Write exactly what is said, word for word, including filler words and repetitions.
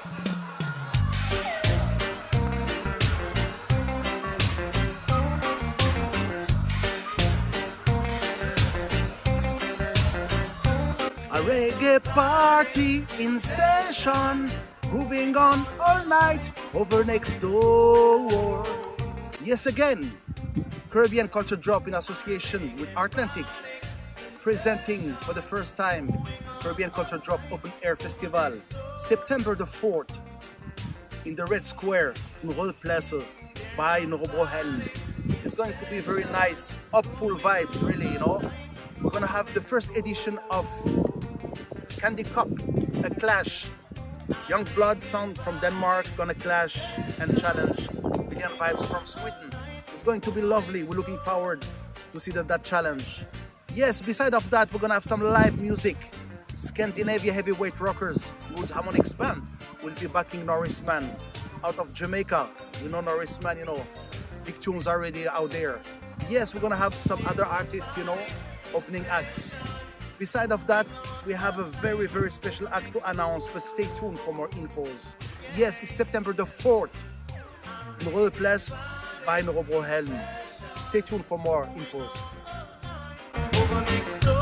A reggae party in session, moving on all night over next door. Yes, again, Caribbean Culture Drop in association with Artlantic, presenting for the first time Caribbean Culture Drop Open Air Festival, September the fourth, in the Red Square in Royal Place by Norobrohelm. It's going to be very nice, up full vibes, really, you know. We're gonna have the first edition of Scandi Cup, a clash. Young Blood Sound from Denmark gonna clash and challenge Billion Vibes from Sweden. It's going to be lovely. We're looking forward to see that, that challenge. Yes, beside of that, we're gonna have some live music. Scandinavia heavyweight rockers, Woods Harmonics Band, will be backing Norris Man out of Jamaica. You know Norris Man, you know, big tunes already out there. Yes, we're gonna have some other artists, you know, opening acts. Beside of that, we have a very, very special act to announce, but stay tuned for more infos. Yes, it's September the fourth in Royal Place by Norobrohelm. Stay tuned for more infos.